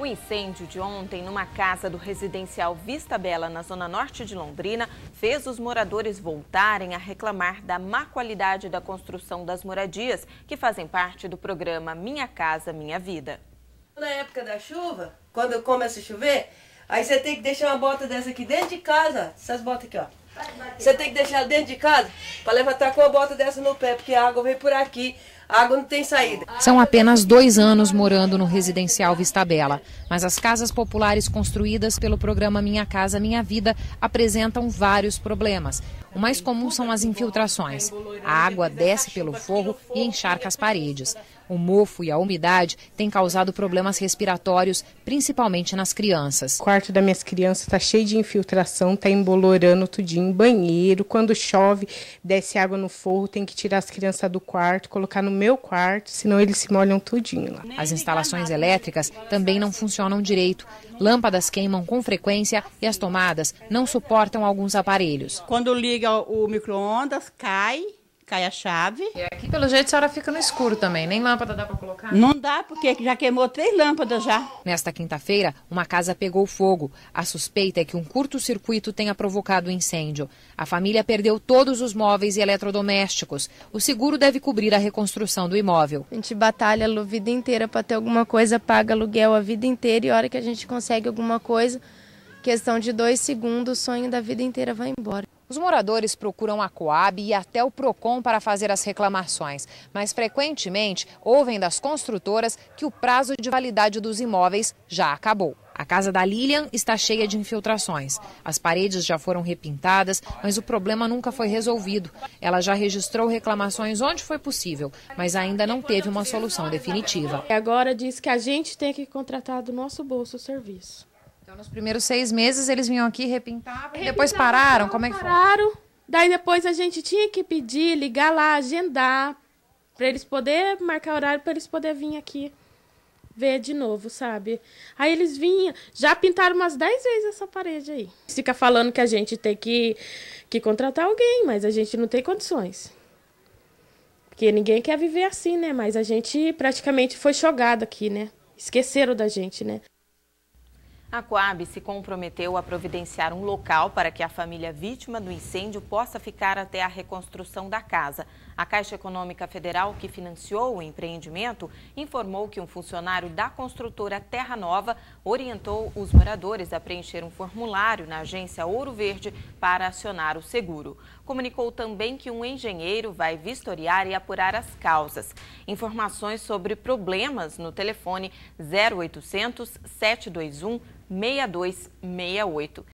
O incêndio de ontem numa casa do residencial Vista Bela, na zona norte de Londrina, fez os moradores voltarem a reclamar da má qualidade da construção das moradias, que fazem parte do programa Minha Casa Minha Vida. Na época da chuva, quando começa a chover, aí você tem que deixar uma bota dessa aqui dentro de casa, essas botas aqui, ó. Você tem que deixar dentro de casa para levantar com uma bota dessa no pé, porque a água vem por aqui, a água não tem saída. São apenas 2 anos morando no residencial Vista Bela, mas as casas populares construídas pelo programa Minha Casa Minha Vida apresentam vários problemas. O mais comum são as infiltrações. A água desce pelo forro e encharca as paredes. O mofo e a umidade têm causado problemas respiratórios, principalmente nas crianças. O quarto das minhas crianças está cheio de infiltração, está embolorando tudinho, banheiro. Quando chove, desce água no forro, tem que tirar as crianças do quarto, colocar no meu quarto, senão eles se molham tudinho lá. As instalações elétricas também não funcionam direito. Lâmpadas queimam com frequência e as tomadas não suportam alguns aparelhos. Quando liga o micro-ondas, cai a chave. E aqui, pelo jeito, a senhora fica no escuro também. Nem lâmpada dá para colocar? Não dá, porque já queimou 3 lâmpadas já. Nesta quinta-feira, uma casa pegou fogo. A suspeita é que um curto-circuito tenha provocado o incêndio. A família perdeu todos os móveis e eletrodomésticos. O seguro deve cobrir a reconstrução do imóvel. A gente batalha a vida inteira para ter alguma coisa, paga aluguel a vida inteira e a hora que a gente consegue alguma coisa, questão de 2 segundos, o sonho da vida inteira vai embora. Os moradores procuram a Coab e até o Procon para fazer as reclamações, mas frequentemente ouvem das construtoras que o prazo de validade dos imóveis já acabou. A casa da Lilian está cheia de infiltrações. As paredes já foram repintadas, mas o problema nunca foi resolvido. Ela já registrou reclamações onde foi possível, mas ainda não teve uma solução definitiva. Agora diz que a gente tem que contratar do nosso bolso o serviço. Então, nos primeiros 6 meses, eles vinham aqui, repintavam e depois pararam? Como é que foi? Pararam. Daí depois a gente tinha que pedir, ligar lá, agendar, para eles poderem marcar horário, para eles poderem vir aqui ver de novo, sabe? Aí eles vinham, já pintaram umas 10 vezes essa parede aí. Fica falando que a gente tem que contratar alguém, mas a gente não tem condições. Porque ninguém quer viver assim, né? Mas a gente praticamente foi jogado aqui, né? Esqueceram da gente, né? A Coab se comprometeu a providenciar um local para que a família vítima do incêndio possa ficar até a reconstrução da casa. A Caixa Econômica Federal, que financiou o empreendimento, informou que um funcionário da construtora Terra Nova orientou os moradores a preencher um formulário na agência Ouro Verde para acionar o seguro. Comunicou também que um engenheiro vai vistoriar e apurar as causas. Informações sobre problemas no telefone 0800 721 6268.